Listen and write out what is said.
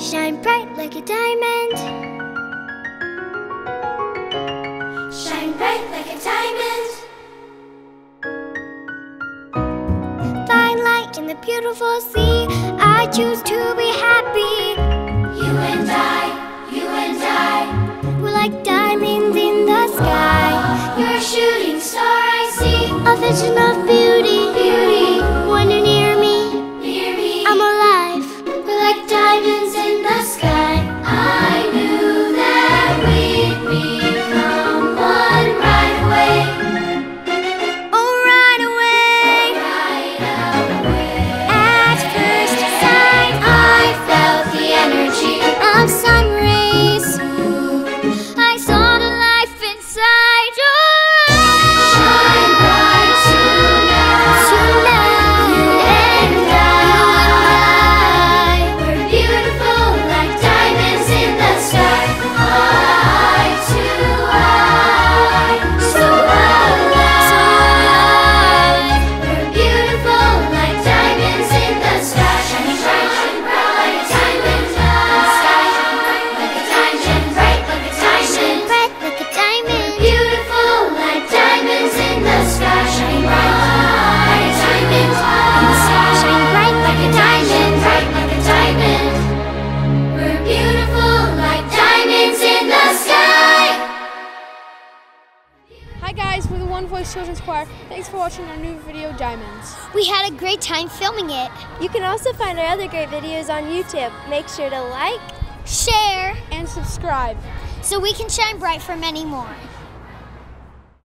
Shine bright like a diamond. Shine bright like a diamond. Find light in the beautiful sea. I choose to be happy. You and I, we're like diamonds in the sky. You're a shooting star I see, a vision of beauty. When you're near me, I'm alive. We're like diamonds in the sky. I knew that we'd become one right away. Oh, right away. At first sight, I felt the energy of sun rays. I saw the life inside your eyes. Shine bright tonight. You and I. We're beautiful like diamonds in the sky. Eye to eye. So alive. We're beautiful like diamonds in the sky. Shining bright like a diamond. Sky like a diamond, bright like a diamond. Bright like a diamond. Beautiful like diamonds in the sky. Shining bright like a diamond. Shining bright like a diamond, bright like a diamond. We're beautiful like diamonds in the sky. Hi guys, we're the One Voice Children's Choir. Thanks for watching our new video, Diamonds. We had a great time filming it. You can also find our other great videos on YouTube. Make sure to like, Share And subscribe. so we can shine bright for many more.